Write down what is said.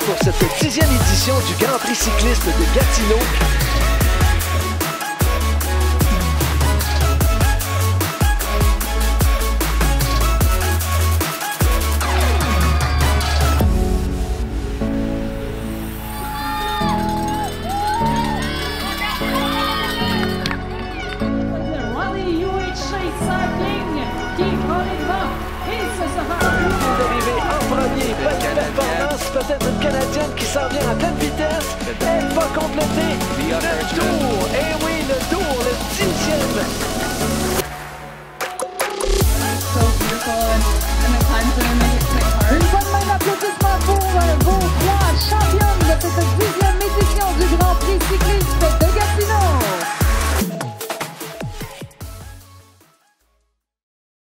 pour cette 10e édition du Grand Prix cycliste de Gatineau. Peut-être une Canadienne qui s'en vient à pleine vitesse. Elle va compléter le tour. Et oui, le tour, le 10e